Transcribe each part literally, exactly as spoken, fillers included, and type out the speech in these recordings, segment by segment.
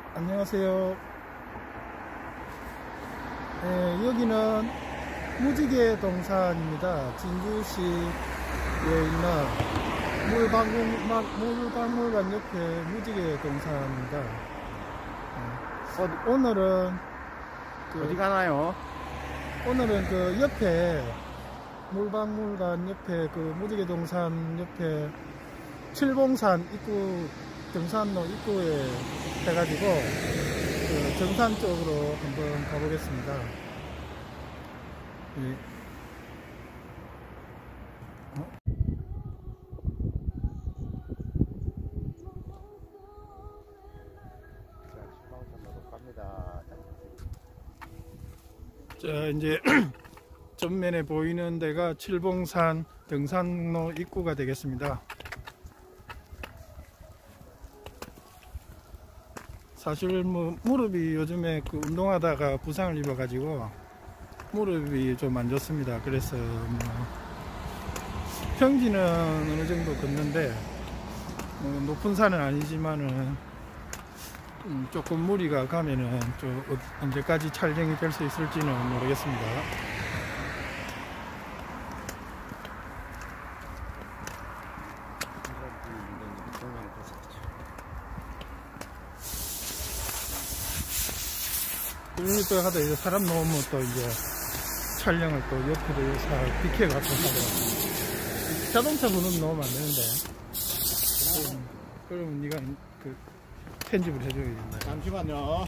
안녕하세요. 네, 여기는 무지개 동산입니다. 진주시에 있는 물박물관, 물박물관 옆에 무지개 동산입니다. 네, 어디, 오늘은 그, 어디 가나요? 오늘은 그 옆에 물박물관 옆에 그 무지개 동산 옆에 칠봉산 입구 등산로 입구에 해가지고 그 정산 쪽으로 한번 가보겠습니다. 예. 어? 갑니다. 자, 이제 전면에 보이는 데가 칠봉산 등산로 입구가 되겠습니다. 사실 뭐 무릎이 요즘에 그 운동하다가 부상을 입어가지고 무릎이 좀 안 좋습니다. 그래서 뭐 평지는 어느 정도 걷는데 뭐 높은 산은 아니지만은 음 조금 무리가 가면은 좀 언제까지 촬영이 될 수 있을지는 모르겠습니다. 또 하다 이제 사람 나오면 또 이제 촬영을 또 옆으로 살 비켜갖고 하더라고. 자동차 번호는 넣으면 안 되는데. 그럼, 그러면 네가 그 편집을 해줘야겠네. 잠시만요.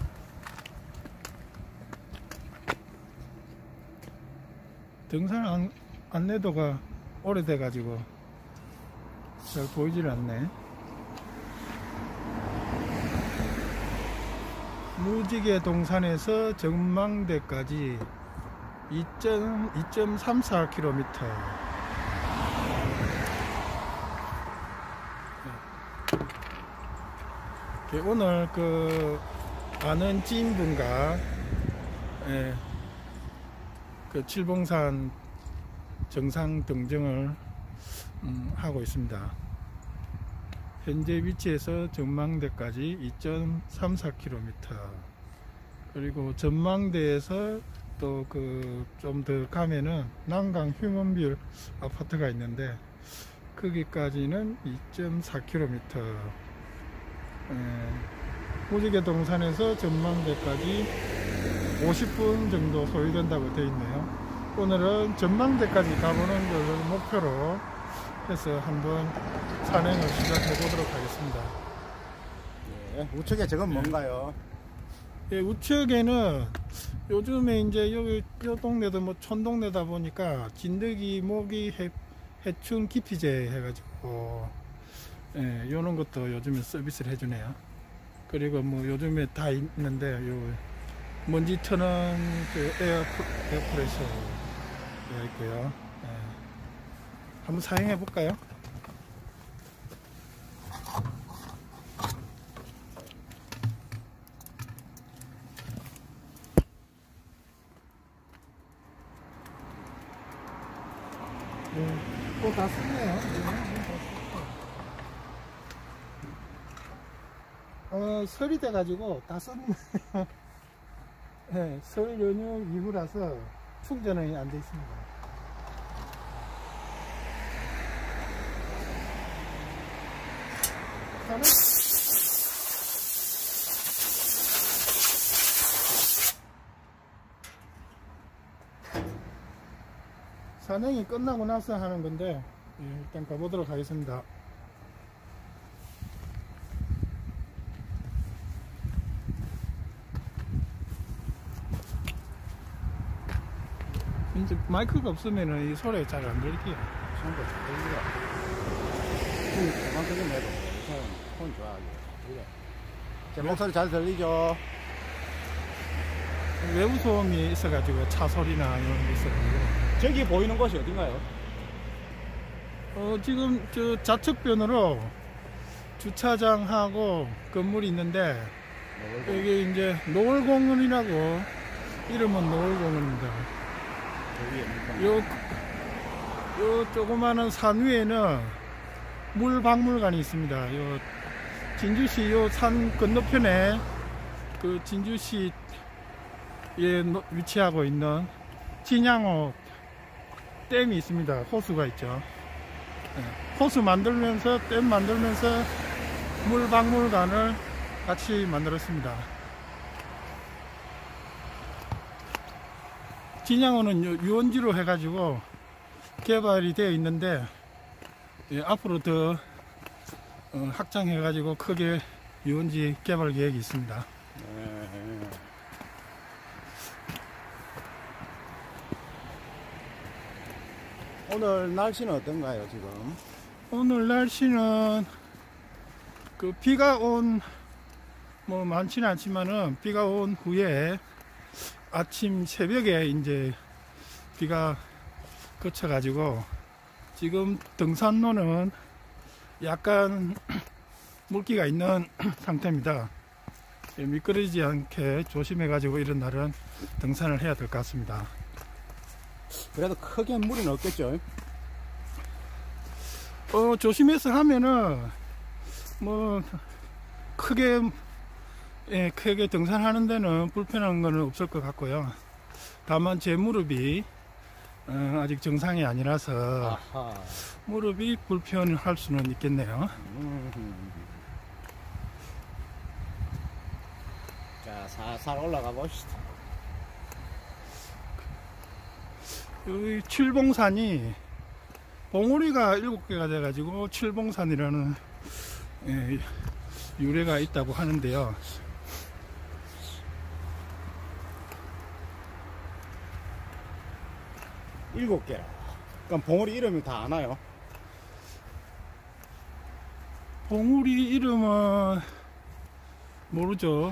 등산 안, 안내도가 오래돼가지고 잘 보이질 않네. 무지개 동산에서 전망대까지 이 점 삼사 킬로미터. 네. 오늘 그 아는 지인분과 예, 그 칠봉산 정상 등정을 음, 하고 있습니다. 현재 위치에서 전망대까지 이 점 삼사 킬로미터. 그리고 전망대에서 또 그 좀 더 가면은 난강 휴먼빌 아파트가 있는데 거기까지는 이 점 사 킬로미터. 에, 무지개 동산에서 전망대까지 오십 분 정도 소요된다고 되어 있네요. 오늘은 전망대까지 가보는 것을 목표로 해서 한번 산행을 시작해 보도록 하겠습니다. 예, 우측에 저건 뭔가요? 예, 우측에는 요즘에 이제 여기 요 동네도 뭐 촌동네다 보니까 진드기, 모기, 해, 해충 기피제 해가지고 예, 요런 것도 요즘에 서비스를 해주네요. 그리고 뭐 요즘에 다 있는데 요 먼지 트는 그 에어 에어프레셔가 있고요. 예. 한번 사용해 볼까요? 네, 또 다 썼네요. 어, 설이 돼가지고 다 썼네요. 네, 설 연휴 이후라서 충전이 안 돼 있습니다. 산행, 산행이 끝나고 나서 하는 건데 예, 일단 가보도록 하겠습니다. 이제 마이크가 없으면 이 소리 잘 안 들릴게요. 손도 잘 들리죠? 그, 그만큼 해도 이 사람 폰 좋아하게. 그래. 제 목소리 잘 들리죠? 외부 소음이 있어가지고 차 소리나 이런 게 있어가지고. 저기 보이는 곳이 어딘가요? 어, 지금 저 좌측변으로 주차장하고 건물이 있는데 여기 이제 노을공원이라고 이름은 노을공원입니다. 요, 요 조그마한 산 위에는 물박물관이 있습니다. 요 진주시 요 산 건너편에 그 진주시에 노- 위치하고 있는 진양호 댐이 있습니다. 호수가 있죠. 예, 호수 만들면서 댐 만들면서 물박물관을 같이 만들었습니다. 진양호는 유- 유원지로 해가지고 개발이 되어 있는데, 예, 앞으로 더 어, 확장해가지고 크게 유원지 개발 계획이 있습니다. 네. 오늘 날씨는 어떤가요, 지금? 오늘 날씨는 그 비가 온 뭐 많지는 않지만은 비가 온 후에 아침 새벽에 이제 비가 그쳐가지고 지금 등산로는 약간 물기가 있는 상태입니다. 예, 미끄러지지 않게 조심해가지고 이런 날은 등산을 해야 될 것 같습니다. 그래도 크게 물은 없겠죠? 어, 조심해서 하면은 뭐 크게 예, 크게 등산하는 데는 불편한 거는 없을 것 같고요. 다만 제 무릎이 어, 아직 정상이 아니라서 아하. 무릎이 불편할 수는 있겠네요. 음. 자, 살살 올라가 봅시다. 여기 칠봉산이 봉우리가 일곱 개가 돼가지고 칠봉산이라는 예, 유래가 있다고 하는데요. 일곱 개라. 그럼 봉우리 이름이 다 아나요? 봉우리 이름은 모르죠.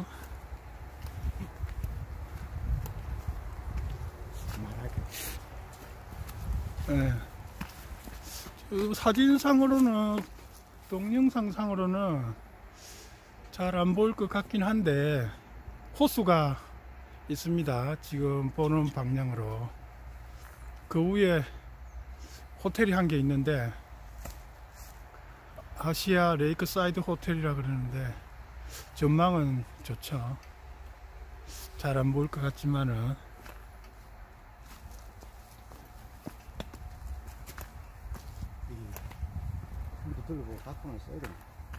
말하기. 예. 그 사진상으로는 동영상상으로는 잘 안 보일 것 같긴 한데 호수가 있습니다. 지금 보는 방향으로 그 위에 호텔이 한 개 있는데 아시아 레이크사이드 호텔이라 그러는데 전망은 좋죠. 잘 안 보일 것 같지만은 한번 둘러보고 갖고는 써야 되나?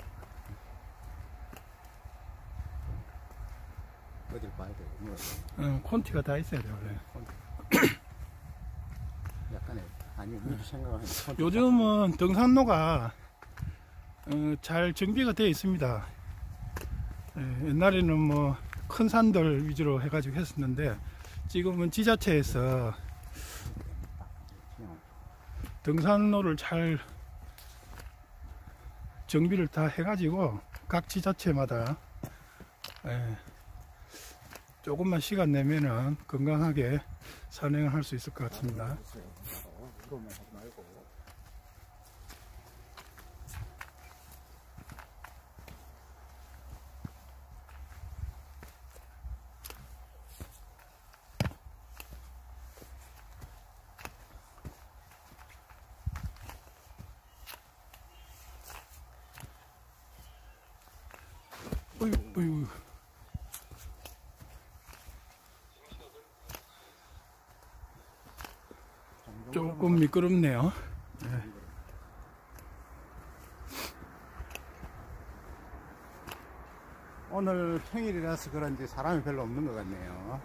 어딜 봐야 되고, 뭐, 어, 콘티가 다 있어야 돼요. 원래. 약간의, 아니, 우리 생각하는 요즘은 등산로가 어, 잘 정비가 되어 있습니다. 예, 옛날에는 뭐 큰 산들 위주로 해가지고 했었는데 지금은 지자체에서 등산로를 잘 정비를 다 해가지고 각 지자체마다 예, 조금만 시간 내면은 건강하게 산행을 할 수 있을 것 같습니다. 그거만 하지 말고. 어휴, 어휴. 조금 미끄럽네요. 네. 오늘 평일이라서 그런지 사람이 별로 없는 것 같네요.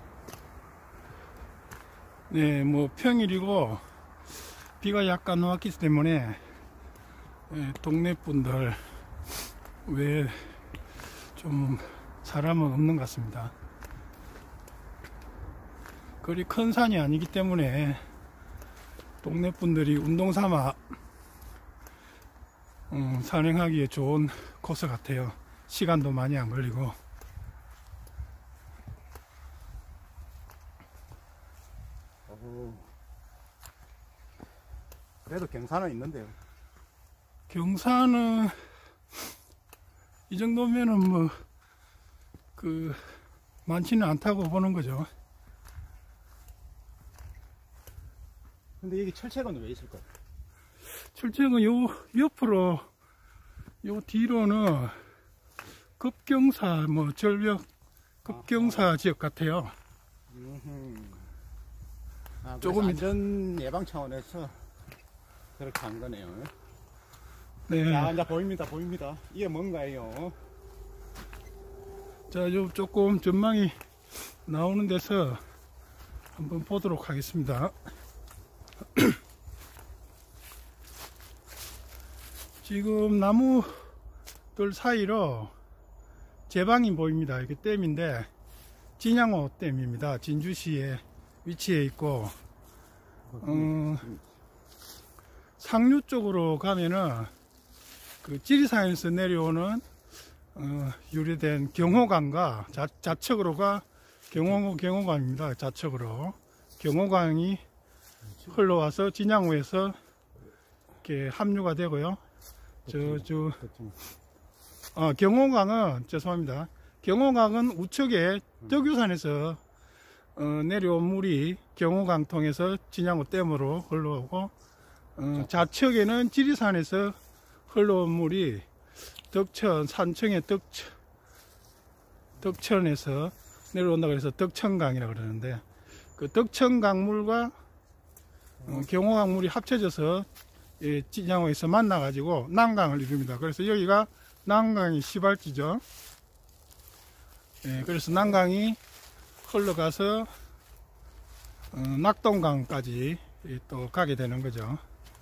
네, 뭐 평일이고 비가 약간 왔기 때문에 예, 동네 분들 외에 좀 사람은 없는 것 같습니다. 그리 큰 산이 아니기 때문에 동네 분들이 운동 삼아 음, 산행하기에 좋은 코스 같아요. 시간도 많이 안 걸리고. 어후. 그래도 경사는 있는데요. 경사는 이 정도면은 뭐 그 많지는 않다고 보는 거죠. 근데 여기 철책은 왜 있을까요? 철책은 요 옆으로 요 뒤로는 급경사 뭐 절벽 급경사 지역 같아요. 음흠. 아, 조금 조금 안전 예방 차원에서 그렇게 한 거네요. 네. 자, 이제 보입니다, 보입니다. 이게 뭔가요? 자, 요 조금 전망이 나오는 데서 한번 보도록 하겠습니다. 지금 나무들 사이로 제방이 보입니다. 이게 댐인데 진양호 댐입니다. 진주시에 위치해 있고, 어, 상류 쪽으로 가면은 그 지리산에서 내려오는 어, 유래된 경호강과 자, 좌측으로가 경호, 경호강입니다. 좌측으로 경호강이 흘러와서 진양호에서 이렇게 합류가 되고요. 저, 저, 아, 경호강은, 죄송합니다. 경호강은 우측에 덕유산에서 어, 내려온 물이 경호강 통해서 진양호 댐으로 흘러오고, 어, 좌측에는 지리산에서 흘러온 물이 덕천, 산청의 덕천, 덕천에서 내려온다고 해서 덕천강이라고 그러는데, 그 덕천강물과 어, 경호강물이 합쳐져서 예, 진양호에서 만나가지고 난강을 이룹니다. 그래서 여기가 난강의 시발지죠. 예, 그래서 난강이 흘러가서 어, 낙동강까지 예, 또 가게 되는 거죠.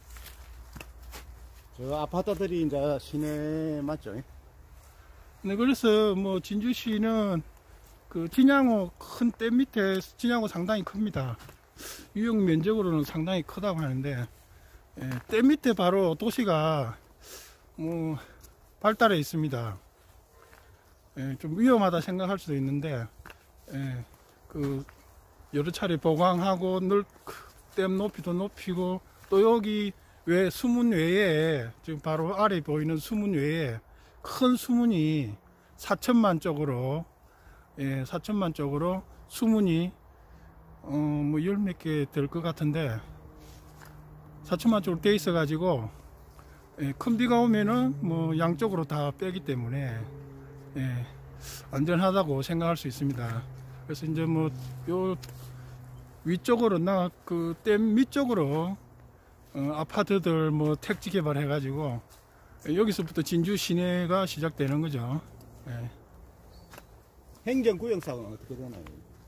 저 아파트들이 이제 시내 맞죠? 네, 그래서 뭐 진주시는 그 진양호 큰 댐 밑에 진양호 상당히 큽니다. 유역 면적으로는 상당히 크다고 하는데, 예, 댐 밑에 바로 도시가 뭐 발달해 있습니다. 예, 좀 위험하다 생각할 수도 있는데, 예, 그 여러 차례 보강하고 늘 댐 높이도 높이고, 또 여기 외 수문 외에 지금 바로 아래 보이는 수문 외에 큰 수문이 사천만 쪽으로, 예, 사천만 쪽으로 수문이 어, 뭐 열 몇 개 될 것 같은데 사천만 쪽으로 돼 있어 가지고, 예, 큰 비가 오면은 뭐 양쪽으로 다 빼기 때문에 예, 안전하다고 생각할 수 있습니다. 그래서 이제 뭐 요 위쪽으로 나 그 댐 밑쪽으로 어, 아파트들 뭐 택지 개발해 가지고 여기서부터 진주 시내가 시작되는 거죠. 예. 행정구역상은 어떻게 되나요?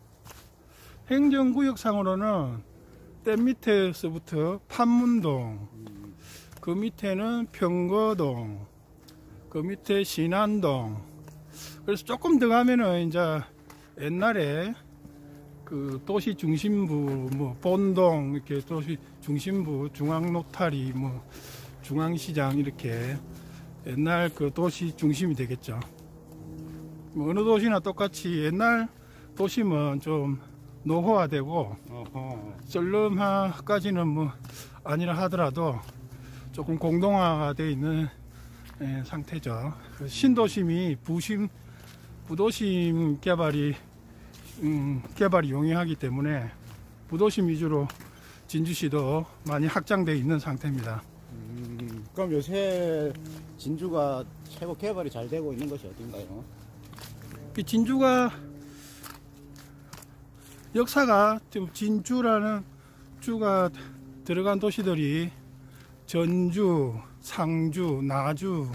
행정구역상으로는 댐 밑에서부터 판문동, 음, 그 밑에는 평거동, 그 밑에 신안동. 그래서 조금 더 가면은 이제 옛날에 그 도시 중심부, 뭐 본동, 이렇게 도시 중심부, 중앙노타리, 뭐 중앙시장, 이렇게 옛날 그 도시 중심이 되겠죠. 뭐 어느 도시나 똑같이 옛날 도심은 좀 노후화되고 어허. 썰름화까지는 뭐 아니라 하더라도 조금 공동화가 되어 있는 예, 상태죠. 그 신도심이 부심, 부도심 개발이 음, 개발이 용이하기 때문에 부도심 위주로 진주시도 많이 확장되어 있는 상태입니다. 음, 그럼 요새 진주가 최고 개발이 잘 되고 있는 것이 어딘가요? 이 진주가 역사가 지금 진주라는 주가 들어간 도시들이 전주, 상주, 나주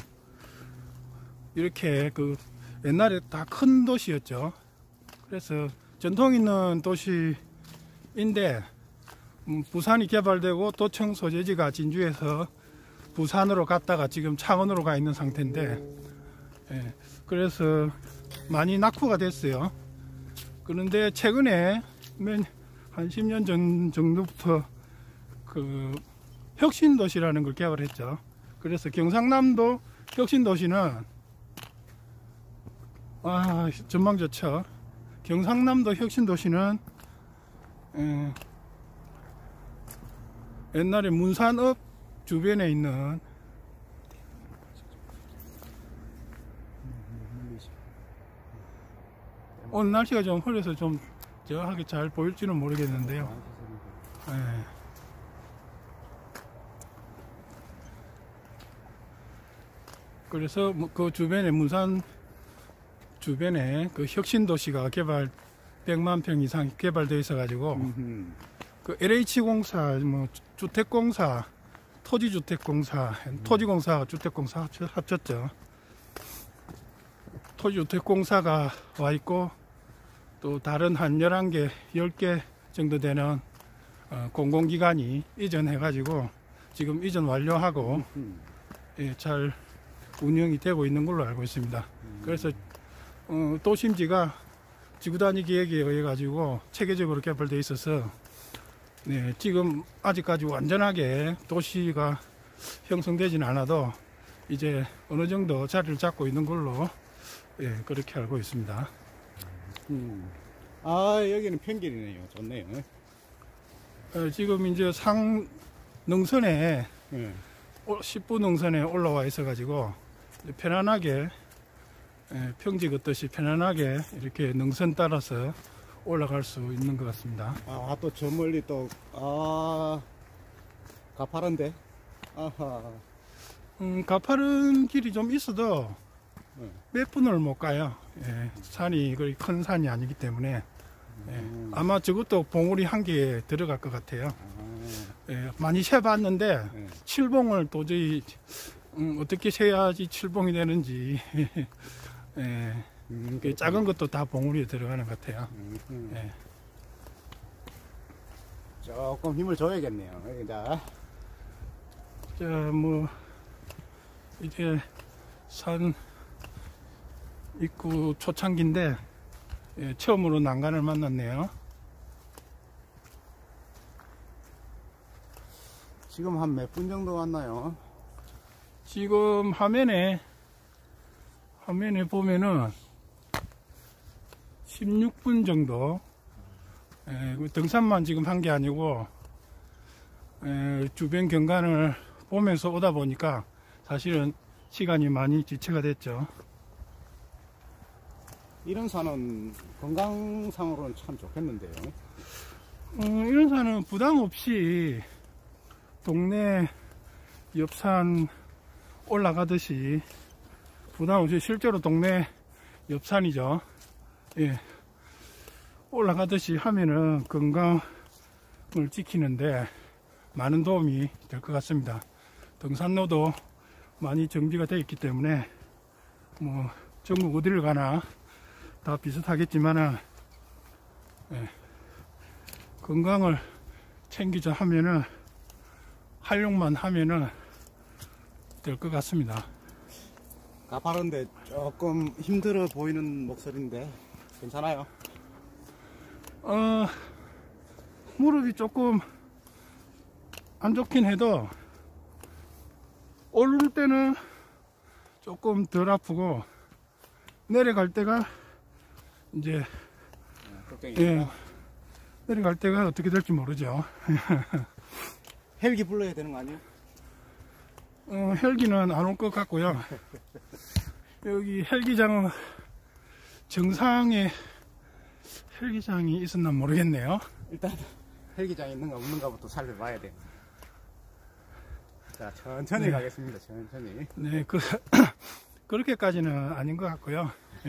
이렇게 그 옛날에 다 큰 도시였죠. 그래서 전통 있는 도시인데 음, 부산이 개발되고 도청 소재지가 진주에서 부산으로 갔다가 지금 창원으로 가 있는 상태인데, 예, 그래서 많이 낙후가 됐어요. 그런데 최근에 한 십 년 전 정도부터 그 혁신도시라는 걸 개발했죠. 그래서 경상남도 혁신도시는 아 전망 좋죠. 경상남도 혁신도시는 에, 옛날에 문산읍 주변에 있는 오늘 날씨가 좀 흐려서 좀 정확하게 잘 보일지는 모르겠는데요. 예. 그래서 그 주변에 문산 주변에 그 혁신도시가 개발 백만 평 이상 개발되어 있어가지고 음흠. 그 엘에이치공사, 뭐 주택공사, 토지주택공사, 토지공사가 주택공사 합쳐- 합쳤죠. 토지주택공사가 와 있고 또 다른 한 열한 개, 열 개 정도 되는 어, 공공기관이 이전해가지고 지금 이전 완료하고 음. 예, 잘 운영이 되고 있는 걸로 알고 있습니다. 그래서 어, 도심지가 지구단위 계획에 의해 가지고 체계적으로 개발되어 있어서 네, 지금 아직까지 완전하게 도시가 형성되지는 않아도 이제 어느 정도 자리를 잡고 있는 걸로 예, 그렇게 알고 있습니다. 음. 아, 여기는 평길이네요. 좋네요. 어, 지금 이제 상 능선에 예. 십부 능선에 올라와 있어 가지고 편안하게 예, 평지 걷듯이 편안하게 이렇게 능선 따라서 올라갈 수 있는 것 같습니다. 아, 또 저 멀리 또, 아, 가파른데? 아하. 음, 가파른 길이 좀 있어도 네. 몇 분을 못 가요. 예, 산이 그리 큰 산이 아니기 때문에 예, 음. 아마 저것도 봉우리 한 개에 들어갈 것 같아요. 아, 예, 많이 세봤는데 네. 칠봉을 도저히 음, 어떻게 세야지 칠봉이 되는지 예, 음, 그 작은 것도 다 봉우리에 들어가는 것 같아요. 음, 음. 예. 조금 힘을 줘야겠네요. 여기 자, 자, 뭐 이제 산 입구 초창기인데 예, 처음으로 난간을 만났네요. 지금 한 몇 분 정도 왔나요? 지금 화면에 화면에 보면은 십육 분 정도 에, 그 등산만 지금 한 게 아니고 에, 주변 경관을 보면서 오다 보니까 사실은 시간이 많이 지체가 됐죠. 이런 산은 건강상으로는 참 좋겠는데요. 어, 이런 산은 부담 없이 동네 옆산 올라가듯이 부담 없이 실제로 동네 옆산이죠. 예. 올라가듯이 하면은 건강을 지키는데 많은 도움이 될 것 같습니다. 등산로도 많이 정비가 되어 있기 때문에 뭐 전국 어디를 가나 다 비슷하겠지만은 예. 건강을 챙기자 하면은 활용만 하면은 될 것 같습니다. 가파른데 조금 힘들어 보이는 목소리인데 괜찮아요? 어, 무릎이 조금 안 좋긴 해도 오를 때는 조금 덜 아프고 내려갈 때가 이제 예, 내려갈 때가 어떻게 될지 모르죠. 헬기 불러야 되는 거 아니에요? 어, 헬기는 안 올 것 같고요. 여기 헬기장은 정상에 헬기장이 있었나 모르겠네요. 일단 헬기장 있는가 없는가부터 살펴봐야 돼. 자, 천천히 네. 가겠습니다. 천천히. 네, 그, 그렇게까지는 아닌 것 같고요.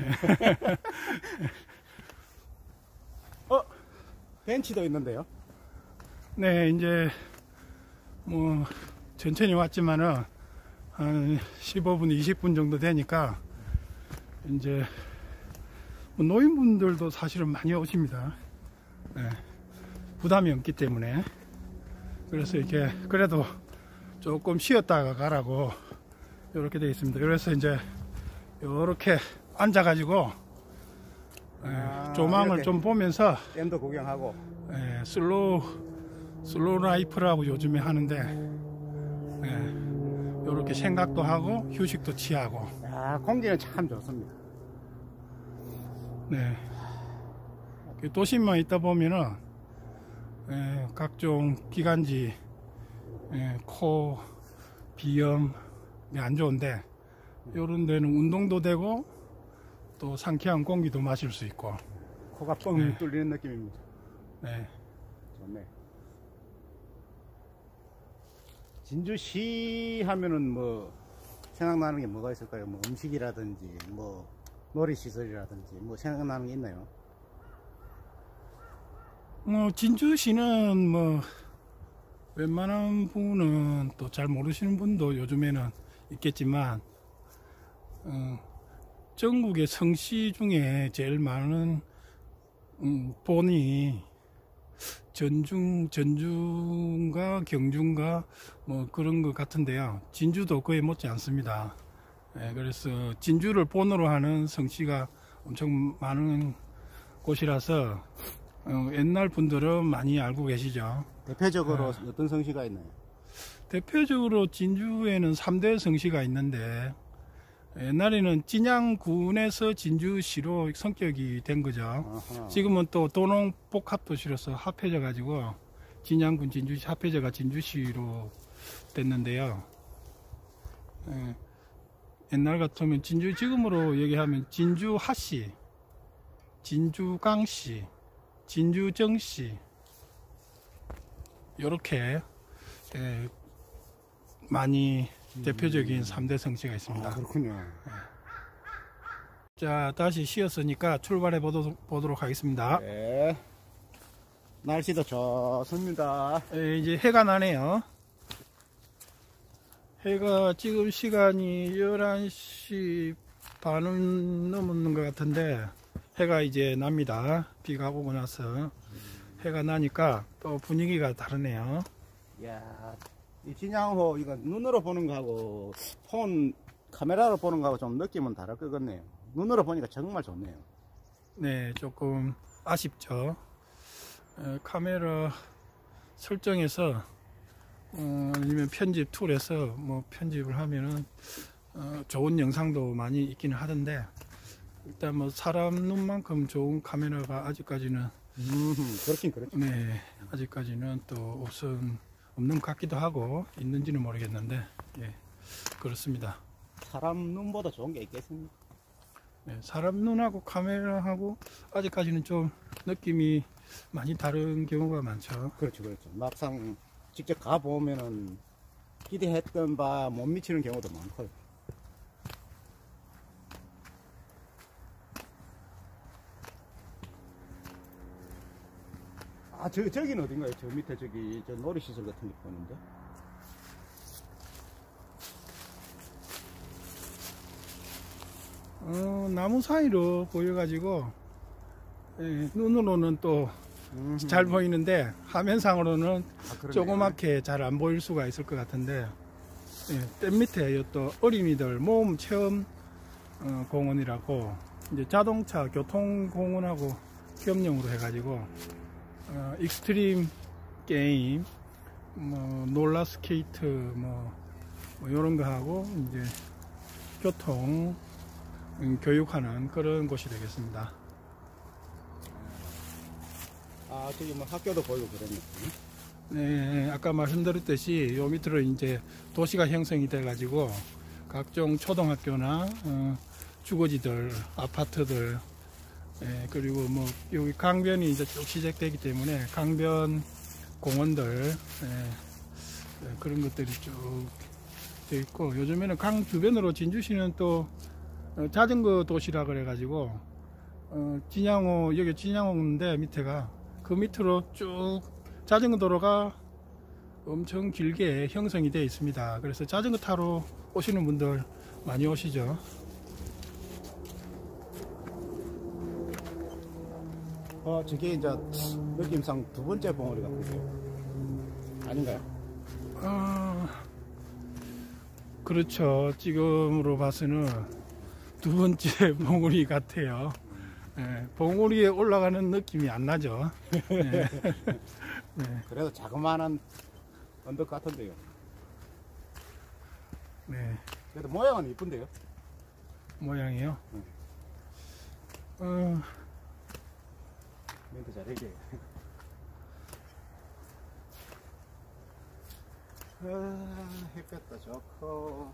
어? 벤치도 있는데요? 네, 이제 뭐 천천히 왔지만은 한 십오 분, 이십 분 정도 되니까 이제 뭐 노인분들도 사실은 많이 오십니다. 네, 부담이 없기 때문에. 그래서 이렇게 그래도 조금 쉬었다가 가라고 이렇게 되어 있습니다. 그래서 이제 이렇게 앉아가지고 아, 예, 조망을 이렇게. 좀 보면서 댐도 구경하고. 예, 슬로우 슬로우 라이프라고 요즘에 하는데 예, 이렇게 생각도 하고 휴식도 취하고. 야, 공기는 참 좋습니다. 네. 그 도심만 있다 보면은 예, 각종 기관지, 예, 코, 비염이 안 좋은데 이런 데는 운동도 되고 또 상쾌한 공기도 마실 수 있고. 코가 뻥 네. 뚫리는 느낌입니다. 네. 좋네. 진주시 하면은 뭐 생각나는 게 뭐가 있을까요? 뭐 음식이라든지 뭐 놀이시설이라든지 뭐 생각나는 게 있나요? 뭐 진주시는 뭐 웬만한 분은 또 잘 모르시는 분도 요즘에는 있겠지만 어, 전국의 성시 중에 제일 많은 음, 본이 전중, 전주인가 경주인가 뭐 그런 것 같은데요. 진주도 거의 못지 않습니다. 예, 그래서 진주를 본으로 하는 성씨가 엄청 많은 곳이라서 어, 옛날 분들은 많이 알고 계시죠. 대표적으로 아. 어떤 성씨가 있나요? 대표적으로 진주에는 삼 대 성씨가 있는데 옛날에는 진양군에서 진주시로 성격이 된 거죠. 아하. 지금은 또 도농복합도시로서 합해져 가지고 진양군 진주시 합해져가 진주시로 됐는데요. 예, 옛날 같으면 진주 지금으로 얘기하면 진주하시, 진주강시, 진주정시 요렇게 예, 많이 대표적인 삼 대 성씨가 있습니다. 아, 그렇군요. 자, 다시 쉬었으니까 출발해 보도록, 보도록 하겠습니다. 네. 날씨도 좋습니다. 예, 이제 해가 나네요. 해가 지금 시간이 열한 시 반은 넘었는 것 같은데 해가 이제 납니다. 비가 오고 나서 해가 나니까 또 분위기가 다르네요. 이야, 이 진양호 이거 눈으로 보는 거하고 폰 카메라로 보는 거하고 좀 느낌은 다를 것 같네요. 눈으로 보니까 정말 좋네요. 네, 조금 아쉽죠. 어, 카메라 설정에서 어, 아니면 편집 툴에서 뭐 편집을 하면은 어, 좋은 영상도 많이 있기는 하던데 일단 뭐 사람 눈만큼 좋은 카메라가 아직까지는 음, 그렇긴 그렇죠. 네, 아직까지는 또 없은 없는 것 같기도 하고 있는지는 모르겠는데 예, 그렇습니다. 사람 눈보다 좋은 게 있겠습니까? 네, 사람 눈하고 카메라하고 아직까지는 좀 느낌이 많이 다른 경우가 많죠. 그렇죠, 그렇죠. 막상 직접 가보면은 기대했던 바 못 미치는 경우도 많고요. 아, 저, 저기는 어딘가요? 저 밑에 저기, 저 놀이시설 같은 게 보이는데? 어, 나무 사이로 보여가지고 예, 눈으로는 또 잘 보이는데 화면상으로는 아, 그러네요. 조그맣게 잘 안 보일 수가 있을 것 같은데 예, 댐 밑에 또 어린이들 모험 체험 어, 공원이라고 이제 자동차 교통 공원하고 겸용으로 해가지고 어, 익스트림 게임 뭐 롤러 스케이트 뭐, 뭐 이런 거 하고 이제 교통 음, 교육하는 그런 곳이 되겠습니다. 아, 저기 뭐 학교도 보이고 그랬네. 네, 아까 말씀드렸듯이 요 밑으로 이제 도시가 형성이 돼 가지고 각종 초등학교나 어, 주거지들, 아파트들, 예, 그리고 뭐 여기 강변이 이제 쭉 시작되기 때문에 강변 공원들 예, 예, 그런 것들이 쭉 돼 있고 요즘에는 강 주변으로 진주시는 또 어, 자전거 도시라 그래 가지고 어, 진양호 여기 진양호인데 밑에가 그 밑으로 쭉 자전거 도로가 엄청 길게 형성이 되어 있습니다. 그래서 자전거 타러 오시는 분들 많이 오시죠. 어, 저게 이제 느낌상 두 번째 봉우리 같은데요. 아닌가요? 아, 그렇죠. 지금으로 봐서는 두 번째 봉우리 같아요. 예, 봉우리에 올라가는 느낌이 안 나죠. 예. 네, 그래도 자그마한 언덕 같은데요. 네, 그래도 모양은 이쁜데요. 모양이요. 응. 어, 멘트 잘해줘. 아, 햇볕도 좋고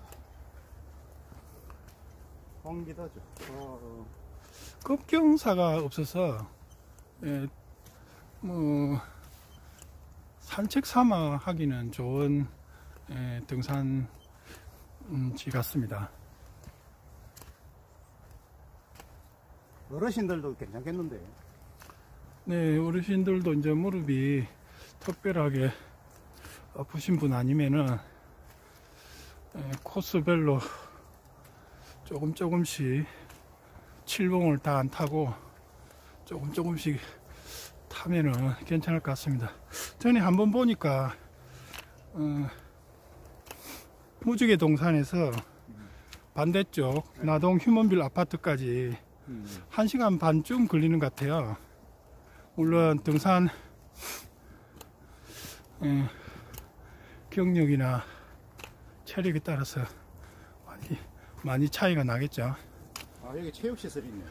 공기도 좋고. 급경사가 없어서 예, 뭐 산책 삼아 하기는 좋은 예, 등산지 같습니다. 어르신들도 괜찮겠는데. 네, 어르신들도 이제 무릎이 특별하게 아프신 분 아니면은 에, 코스별로 조금 조금씩 칠봉을 다 안 타고 조금 조금씩 타면은 괜찮을 것 같습니다. 전에 한번 보니까 어, 무지개 동산에서 반대쪽 나동 휴먼빌 아파트까지 음. 한 시간 반쯤 걸리는 것 같아요. 물론 등산 예, 경력이나 체력에 따라서 많이, 많이 차이가 나겠죠. 아, 여기 체육시설이 있네.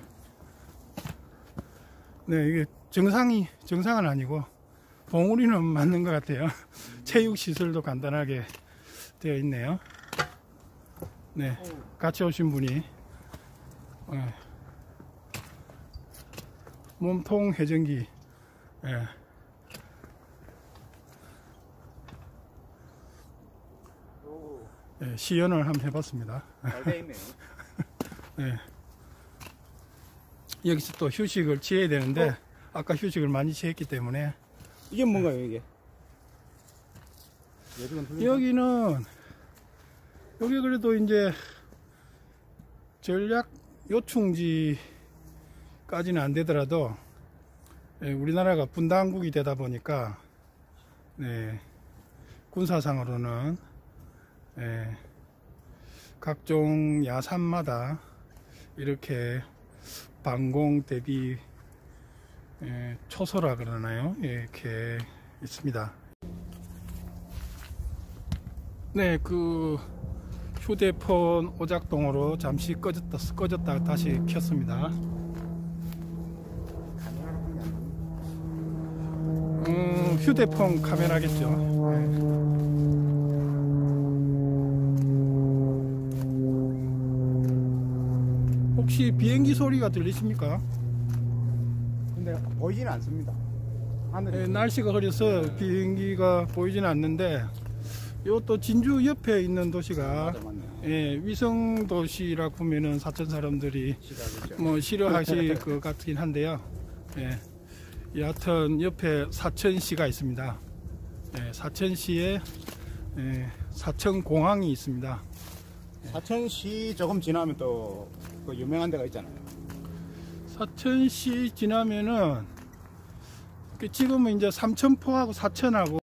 네, 이게 정상이, 정상은 아니고 봉우리는 맞는 것 같아요. 체육시설도 간단하게 되어 있네요. 네, 같이 오신 분이 예, 몸통 회전기 예. 예, 시연을 한번 해봤습니다. 잘 돼 있네요. 네. 여기서 또 휴식을 취해야 되는데 어? 아까 휴식을 많이 취했기 때문에 이게 뭔가요, 이게? 여기는 여기 그래도 이제 전략 요충지까지는 안 되더라도 예, 우리나라가 분단국이 되다 보니까 네, 군사상으로는 예, 각종 야산마다 이렇게 방공 대비 예, 초소라 그러나요? 예, 이렇게 있습니다. 네, 그 휴대폰 오작동으로 잠시 꺼졌다 꺼졌다 다시 켰습니다. 음, 휴대폰 카메라겠죠. 네. 혹시 비행기 소리가 들리십니까? 근데 보이지는 않습니다. 하늘이. 네, 날씨가 흐려서 비행기가 보이지는 않는데 이것도 진주 옆에 있는 도시가 맞아, 맞네. 예, 위성 도시라고 보면은 사천 사람들이 시작이죠. 뭐 싫어하실 것 같긴 한데요. 예, 여하튼 옆에 사천시가 있습니다. 예, 사천시에 예, 사천공항이 있습니다. 사천시 조금 지나면 또 그 유명한 데가 있잖아요. 사천시 지나면은 그 지금은 이제 삼천포하고 사천하고